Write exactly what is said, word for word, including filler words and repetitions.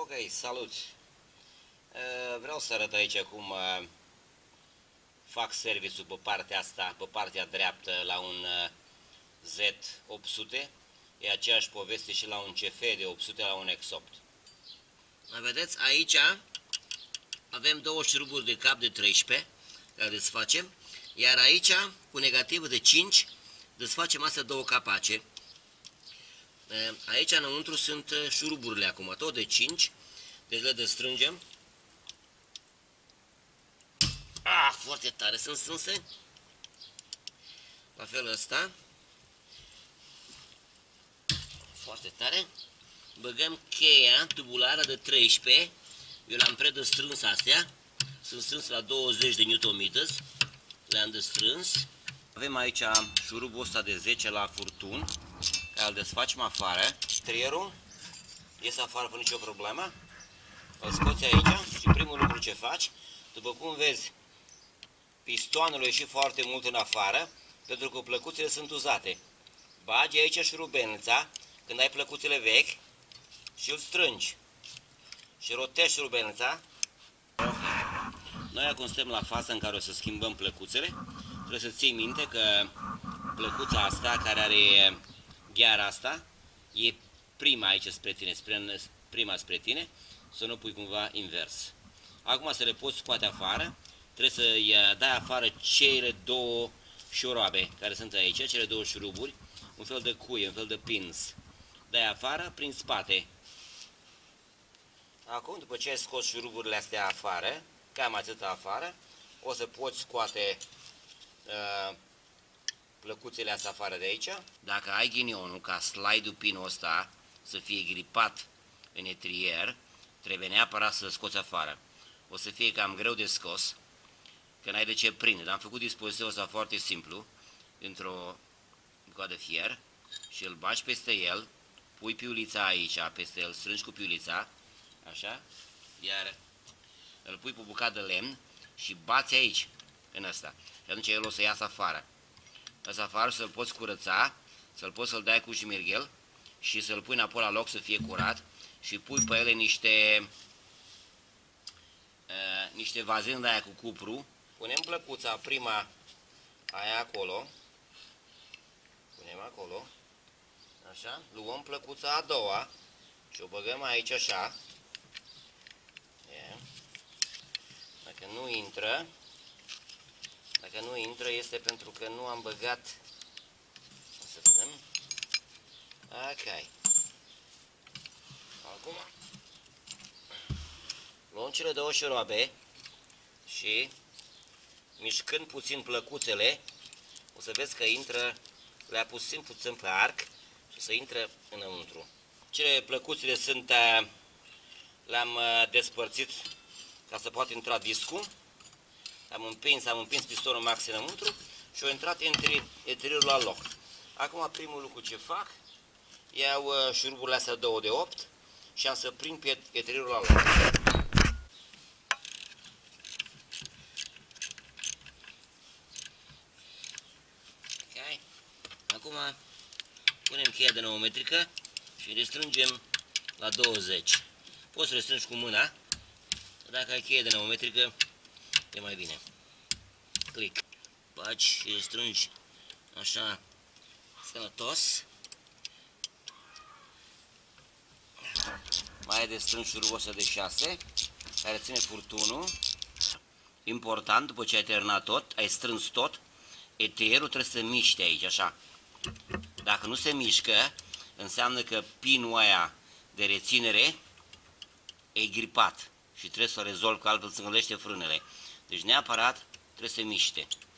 Ok, salut! Vreau să arăt aici cum fac serviciul pe partea asta, pe partea dreaptă la un Z opt sute. E aceeași poveste și la un C F de opt sute, la un X opt. Mai vedeți, aici avem două șuruburi de cap de treisprezece, care desfacem, iar aici, cu negativă de cinci, desfacem astea două capace. Aici înăuntru sunt șuruburile acum, tot de cinci, deci le destrângem. Ah, foarte tare sunt strânse. La felul ăsta. Foarte tare. Băgăm cheia tubulară de treisprezece. Eu l-am predestrâns astea. Sunt strâns la douăzeci de newton meters. Le-am destrâns. Avem aici șurubul ăsta de zece la furtun, care îl desfacem afară. Trierul iese afară fără nicio problemă. Îl scoți aici și primul lucru ce faci, după cum vezi, pistoanele ieși foarte mult în afară, pentru că plăcuțele sunt uzate. Bagi aici șurubelnița, când ai plăcuțele vechi, și îl strângi. Și rotești șurubelnița. Noi acum suntem la faza în care o să schimbăm plăcuțele. Trebuie să ții minte că plăcuța asta, care are gheara asta, e prima aici spre tine, spre, prima spre tine, să nu pui cumva invers. Acum să le poți scoate afară, trebuie să dai afară cele două șuroabe care sunt aici, cele două șuruburi, un fel de cuie, un fel de pins. Dai afară prin spate. Acum, după ce ai scos șuruburile astea afară, cam atât afară, o să poți scoate uh, plăcuțele astea afară de aici. Dacă ai ghinionul ca slide-ul pinul ăsta să fie gripat în etrier, trebuie neapărat să-l scoți afară. O să fie cam greu de scos, că n-ai de ce prinde. Dar am făcut dispozitivul ăsta foarte simplu, într-o coadă fier, și îl bagi peste el, pui piulița aici, peste el, strângi cu piulița, așa, iar îl pui pe bucată de lemn și bați aici, în ăsta. Și atunci el o să iasă afară. Ăsta afară să-l poți curăța, să-l poți să-l dai cu șmirghel și să-l pui înapoi la loc să fie curat și pui pe ele niște uh, niște vazen de aia cu cupru. Punem plăcuța prima aia acolo, punem acolo, așa, luăm plăcuța a doua și o băgăm aici așa. Yeah. Dacă nu intră, dacă nu intră este pentru că nu am băgat. O să vedem. Ok. Acum luăm cele două șuroabe și mișcând puțin plăcuțele, o să vezi că intră, le-a puțin puțin pe arc și o să intră înăuntru. Cele plăcuțele sunt, le-am despărțit ca să poată intra discul. Am împins, am împins pistonul max înăuntru și a intrat etrierul la loc. Acum primul lucru ce fac, iau șuruburile astea două de opt și am să prind pe etrierul la loc. Okay. Acum punem cheia de pneumetrică și restrângem la douăzeci. Poți să restrângi cu mâna, dacă ai cheie de pneumetrică e mai bine. Click. Bagi și restrângi așa sănătos. Mai ai de strâns șurubul ăsta de șase, care ține furtunul. Important, după ce ai terminat tot, ai strâns tot, etrierul trebuie să miște aici, așa. Dacă nu se mișcă, înseamnă că pinul aia de reținere e gripat și trebuie să o rezolvi, că altfel se îngălește frânele. Deci neapărat trebuie să se miște.